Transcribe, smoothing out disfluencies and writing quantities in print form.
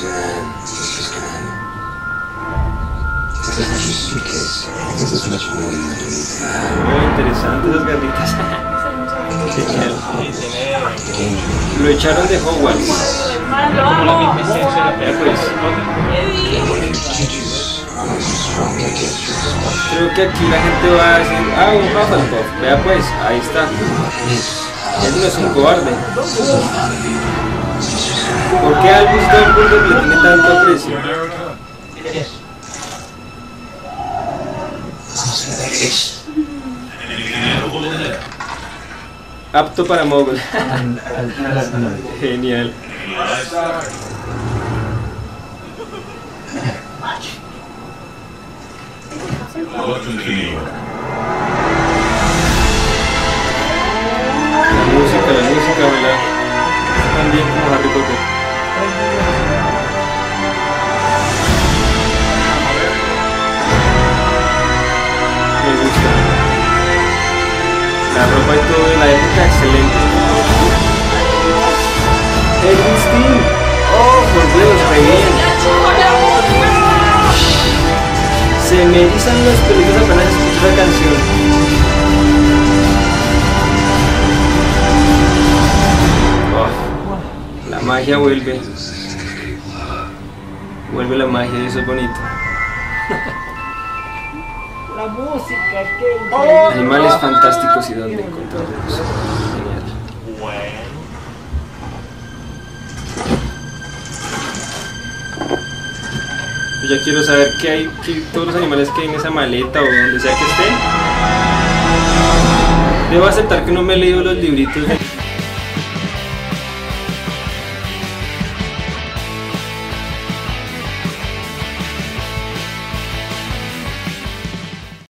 Muy interesante esas garritas. Genial. Lo echaron de Hogwarts. Vea pues. Creo que aquí la gente va a decir, ah, un Hufflepuff. Vea pues, ahí está. Él no es un cobarde. ¿Por qué Albus Dumbledore le tiene tanto aprecio? Apto para mogul. Genial. La música, ¿verdad? También como Harry Potter. Me gusta. La ropa y todo de la época, excelente. Edwin Stein. Oh, por Dios, re bien. Se me erizan los pelitos apenas escucho la canción. Oh, la magia vuelve. Vuelve la magia y eso es bonito. La música, que Animales fantásticos y dónde encontrarlos. Genial. Yo ya quiero saber qué hay, todos los animales que hay en esa maleta o donde sea que estén. Debo aceptar que no me he leído los libritos.